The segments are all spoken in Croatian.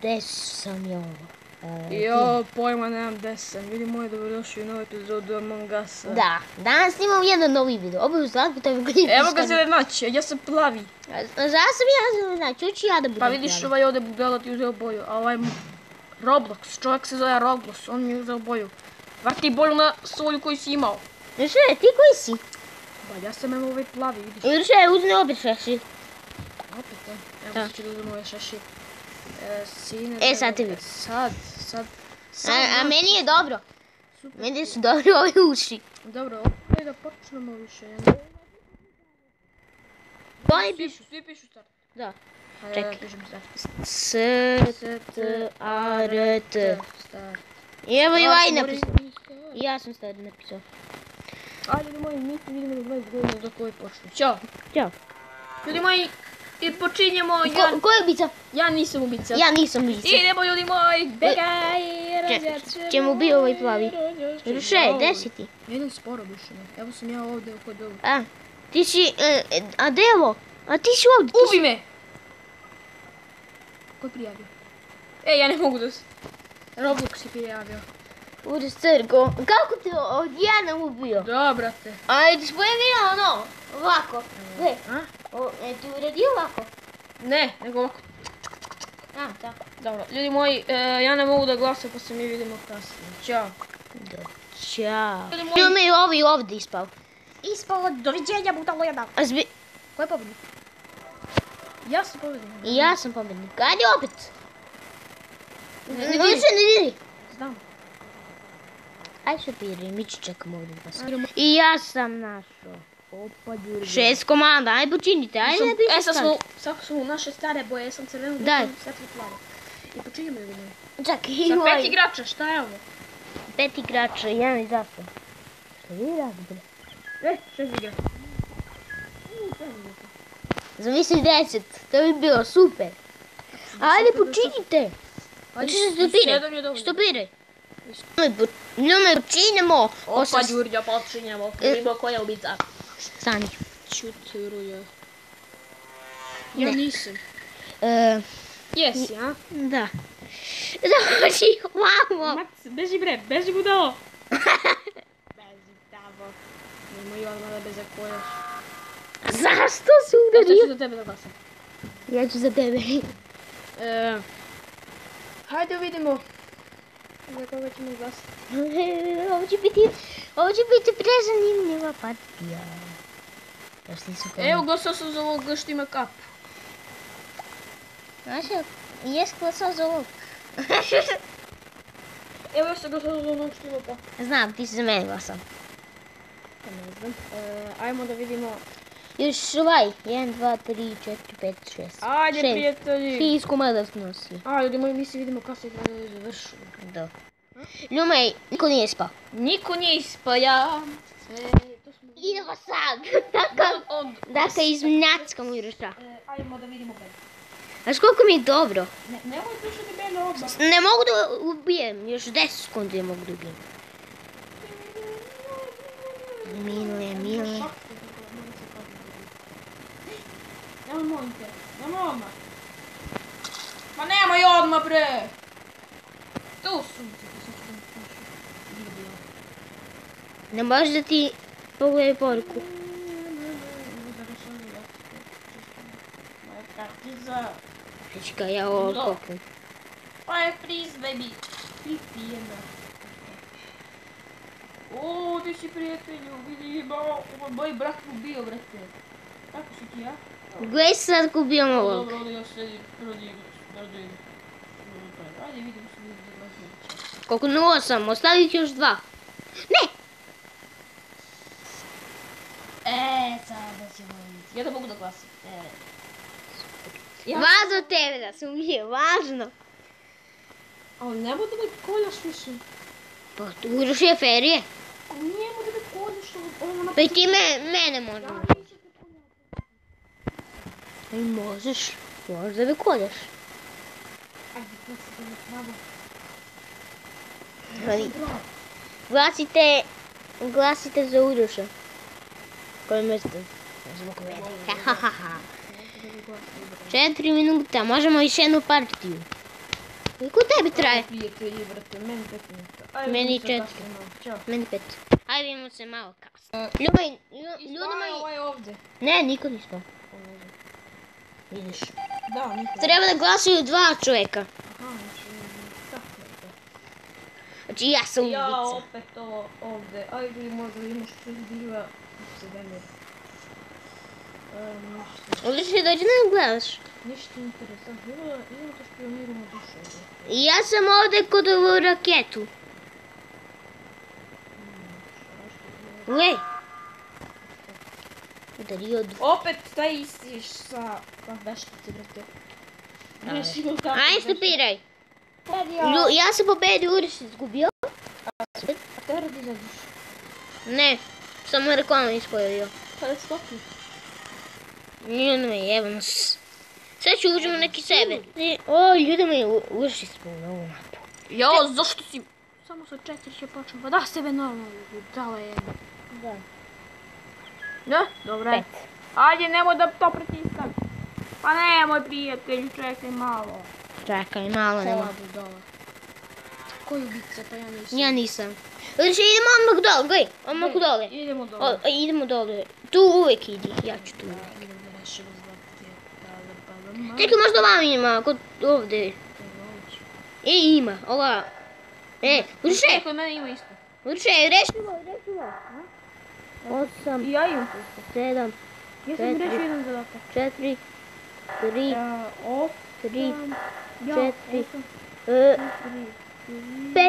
gde sam ja ovo? Jo, pojma nemam gde sam. Vidi moji, dobrodošli u novu epizodu Among Usa. Da, danas snimam jedan novi video. Obavu slatko to je klip. Evo ga Zelenoć, ja sam plavi. Zašto sam ja Zelenoć? Uči ja da budem Pa vidiš ovaj ovdje budala ti uzeo boju, a ovaj Roblox, čovjek se zove Roblox, on mi je uzeo boju. Vrti boju na svoju koju si imao. Jurše, ti koji si? Ba, ja sam evo ovaj plavi, vidiš. Jurše, uzmi opet šešir. Opet, evo sad ću da uzem ovaj šešir. Sad ti vidi. Sad. A meni je dobro. Meni su dobri ovi uši. Dobro, opet da počnemo više. Svi pišu start. Da. Čekaj. S-T-A-R-T. Start. I evo i ovaj napisao. I ja sam stari napisao. Ajde, ljudi moji, mi vidimo do 20 godina dok ovaj počne. Ćao. Ćao. Ljudi moji, i počinjemo. Ko je ubica? Ja nisam ubica. Ja nisam ubica. Idemo, ljudi moji, begaj, Čemu ubio ovaj plavi? Ruše, gdje si ti? Jedan sporo dušeno. Evo sam ja ovdje kod ovog. A, ti si, a gdje je ovo? A ti si ovdje. Ubi me! Ko je prijavio? Ej, ja ne mogu da se... Roblox je prijavio. Ude Crko, kako te odjednom ubio? Da, brate. Ajde, spojevira ono, ovako. Gle, A? ti uradio ovako? Ne, nego ovako. A, tako. Dobro, ljudi moji, ja ne mogu da glasam pa se mi vidimo kasnije. Ćao. Ćao. Ljume i ovi ovdje ispao. Ispao, doviđenja, budalo jedan. A zbi... Ko je pobjednik? Ja sam pobjednik. I ja sam pobjednik. Ajde opet. Ne Ne diri. Znam. Ajde se piri, mi ću čekamo ovdje da se. I ja sam našao. 6 komanda, ajde počinite, ajde ne pišite Sad smo u naše stare boje, sam crvenu, daj. svetlo plavo. I počinjemo ljudi moji. Čekaj, Sa 5 igrača, šta je ovo? 5 igrača, jedan i zašto. Što vi radite? 6 igrača. Zamisli 10, to bi bilo super. Ajde počinite. Hoće se stopiraj, stopiraj. Ljume, počinjemo. Opa, Đurđa, počinjemo. Vidimo ko je ubica. Stani. Čutiruja. Ja nisam. Jesi, a? Da. Dođi, vamo. Mac, beži bre, beži budalo. Beži tamo. Nemoj odmah da beze kojaš. Zašto se Ja udario? ću za tebe da glasam. Ja ću za tebe. Hajde vidimo. Za koga ćemo glasati. Ovo će biti prezanimljiva partija. Evo, glasao sam za ovog što ima kap. Znaš, jes glasao za ovog. Evo, ja sam glasao za ovog što ima kap. Znam, ti si za mene glasao. Ne znam. Ajmo da vidimo. Još ovaj. 1, 2, 3, 4, 5, 6. Ajde, prijatelji. 6 komada smo nosili. A, ljudi moji, mi se vidimo kasnije kada je završilo. Da. Ljumej, niko nije spao. Niko nije ispao, ja. Idemo sad. Dakle, izmnjackamo i ruša. Ajmo da vidimo Ben. Znaš koliko mi je dobro? Nemoj slušati Ben odmah. Ne mogu da ubijem. Još 10 sekundi mogu da ubijem. Mile. Nemoj molim te, nemoj odmah. Ma nemoj odmah bre. Tu su. Ne možeš da ti pogledaj poruku. Čekaj, ja ovo kopim. Fire freeze baby. Pipijena. O, ti si prijatelju, vidi, moj brat ubio, brate. Kako si ti, ja? Gledaj sad ko ubijam ovog. Dobro, ja sedim, radim. Ajde, vidimo se da glasimo. Koliko 0,8, ostavit ću još 2. Ne! Sada ćemo vidjeti. Ja da mogu da glasim. Važno tebe da se ubije, važno. Ali ne bude da me koljaš više. Pa tu još je ferije. Nije bude da me koljaš. Pa i ti mene možda. Pa i možeš da me koljaš. Ajde, glasi da me pravo. Glasite za Uroša. Koje mjesto? Zbog mene. 4 minuta, možemo još jednu partiju. I kod tebi traje? Prijatelji, brate, meni 5 minuta. Ajde, Meni vidimo se 4. kasnije malo. Ćao. Meni 5. Ajde vidimo se malo kasno. Ljudima... Ovaj ovdje. Ne, niko ništa. Vidiš. Da, niko. Treba da glasuju 2 čovjeka. Aha, znači, tako je to. Znači ja sam Ja ubica. opet ovo ovdje. Ajde, možda vidimo što se zbiva. Se demir. Ništa. Ovdje će dođi da gledaš. Ništa interesantno. Idemo to špioniramo duše ovdje. I ja sam ovdje kod ovu raketu. Gle. Udario Opet taj isti sa veštice, brate. Ajde stopiraj. Ja sam pobedio, Uroš izgubio. A te radi izađeš? Ne, samo reklamu ispojio. Kada stopi? Nije me jebam. Sad ću uđemo neki sebe. O, ljudi me Uroš ispojio ovu mapu. Jo, zašto si... Samo sa 4 će počnem. Pa da sebe normalno. Dala je. Da. Ne? Dobro. 5. Ajde, nemoj da to pritiskam. Pa nemoj prijatelju, čekaj malo. Čekaj, malo nema. Kola budala. Koji ubica, pa ja nisam. Ja nisam. Uroš, idemo odmah dole, gledaj. Odmah dole. Idemo dole. Idemo dole. Tu uvijek idi, ja ću tu uvijek. Idemo da rešimo zvati. Čekaj, možda vam ima, kod ovdje. Ima, ova. Uroše, Kod mene ima isto. Uroše, rešivo. 8, I ja imam. 7, Ja sam rešio jedan zadatak. 4, 3, 3, 4, 5.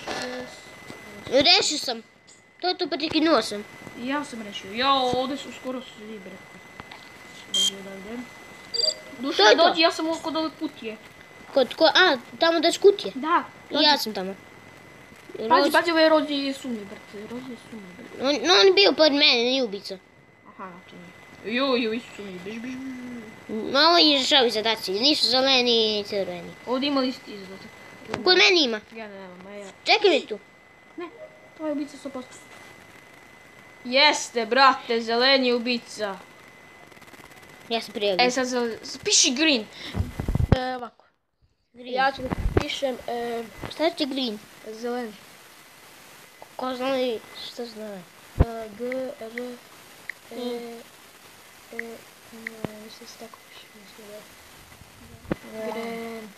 Rešio sam. To prekinuo sam. Ja sam rešio. Jao, ovdje su skoro svi, brate. Dođi odavde. Duša, To je to. dođi, ja sam kod ove kutije. Tamo daš kutije. Da. I ja sam tamo. Pazi, ovaj Rođi je sumi, brate. Rođi je sumi, brate. On je bio pored mene, nije ubica. Aha, znači nije. Jo, isu sumi, biš. Malo i rešavi zadaci, nisu zeleni i crveni. Ovdje ima listi zadatak. Kod mene ima. Ja nemam, a ja. Čekaj mi tu. Ne, to je ubica 100%. Jeste, brate, zeleni ubica. Ja sam prijavio. Sad piši green. Ovako. Green. Ja ću da pišem Šta će green? zeleni. Ko zna li šta zna? G, R, mislim se tako piše. Green.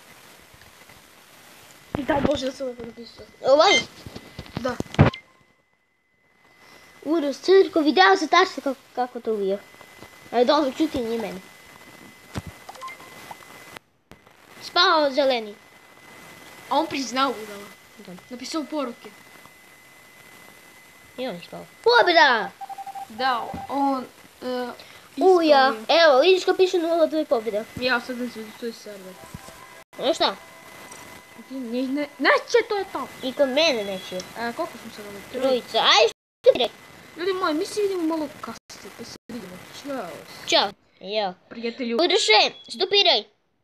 Daj Bože da se ovo napisao. Ovaj? Da. Uroš, crko, video se tačno kako to ubio. Ali dobro, čuti nije mene. Spao zeleni. A on priznao udala. Da. Napisao poruke. I on je spao. Pobjeda! Da, on... Uja, evo, vidiš ko piše 0-2 pobjeda. Ja sad ne znam, to je server. Znaš šta? Neće, to je to. I kod mene neće. Koliko smo sad ovdje? Trojica. Ajde, što ti rekao? Ljudi moji, mi se vidimo malo kasnije, pa se vidimo. Ćao. Ćao. Evo. Prijatelju. Uroše, stopiraj.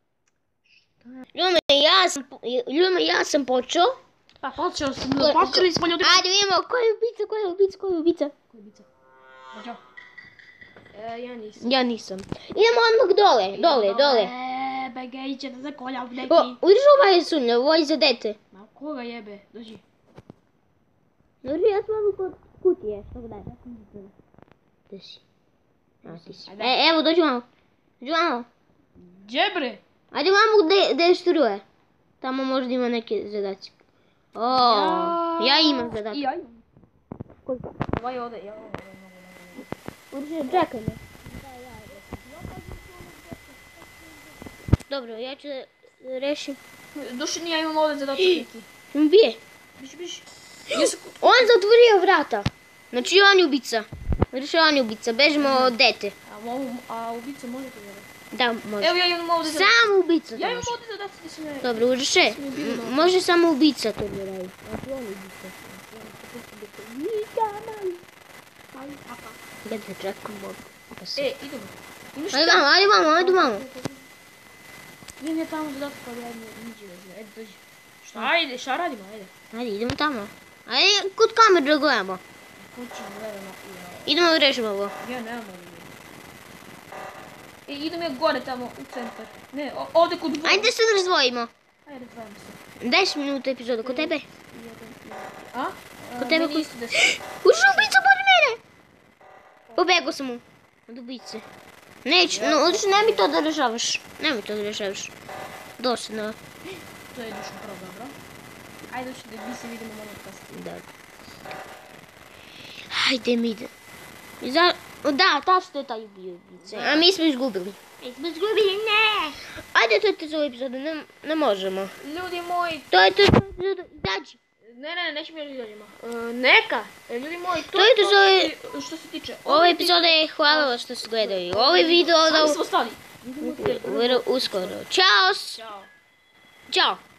Ljume, ja sam počeo. Pa počeli smo ljudi. Ajde vidimo, ko je ubica. Ko je ubica? Ćao. Ja nisam. Ja nisam. Idemo odmah dole. Bega iće da zakolja u neki. Uđeš ovaj sunja, ovo je za dete. Ma koga jebe, dođi. Uđi, ja sam ovdje kod kutije, što ga daj. Gdje si? Ti si. Evo, dođi malo. Gdje bre? Ajde vamo gdje je struje. Tamo možda ima neke zadaci. Ja imam zadatak. I ja imam. Ovaj ode, ja ovo. Uđi, čekaj me. Dobro, ja ću da rešim. Došli ja imam ovdje zadatak neki. Bije. Biš. On zatvorio vrata. Znači on je ubica. Znači on je ubica, bežimo od dete. A ubica može to zadatak? Da, može. Evo ja imam ovdje zadatak. Samo ubica to Ja imam može. ovdje zadatak gdje se ne... Dobro, Uroše, može samo ubica to da radi. Znači on je ubica. Gledajte, čekam Bog. Idemo. Ajde vamo. Idem ja tamo zadatak, ali ja niđe ne znam. Dođi. Ajde, šta radimo, ajde. Ajde, idemo tamo. Ajde, kod kamere da gledamo. Kućemo, gledamo. Idemo da rešimo ovo. Ja nemam ovdje. Idem ja gore tamo u centar. Ne, ovdje kod dvora. Ajde se razdvojimo. Ajde, razdvajamo se. 10 minuta epizoda, kod tebe? A? Kod tebe Meni isto 10. Ušao ubica pored mene! Pobegao sam mu. Od ubice. Neću, nemoj to da rešavaš. Nemoj to da rešavaš. Dosadno. To je dušno prvo, dobro. Ajde, mi se vidimo malo kasnije. Da. Hajde mi da. Da, tačno je taj ubica. A mi smo izgubili. Ne! Ajde, to je to za ovu epizodu, ne možemo. Ljudi moji... To je to za ovu epizodu, izađi. Ne, nećemo još izađemo. Neka! Ljudi moji, To je to za što se tiče... ove epizode, hvala vam što ste gledali. Ovaj video... Sami smo stali. Uskoro. Ćao! Ćao. Ćao!